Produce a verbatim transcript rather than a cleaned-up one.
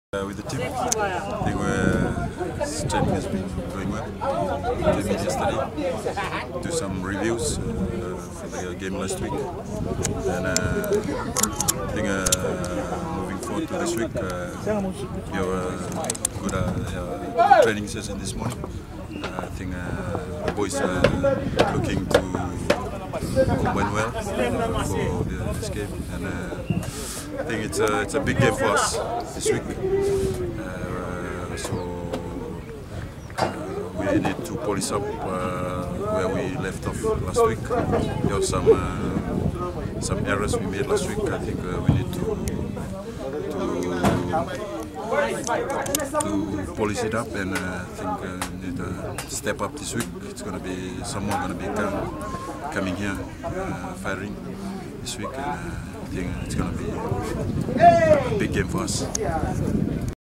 Uh, with the team, I think we're training has been going well. Came in yesterday, do some reviews uh, for the game last week, and uh, I think uh, moving forward to this week, uh, we have a good uh, training session this morning. Uh, I think uh, the boys are looking to combine well uh, for the, this game, and uh, I think it's a it's a big game for us this week. Uh, so uh, we need to polish up uh, where we left off last week. There were some uh, some errors we made last week. I think uh, we need to to to polish it up, and uh, I think uh, we need to step up this week. It's going to be someone going to be come, coming here uh, firing this week, and uh, I think it's going to be a big game for us.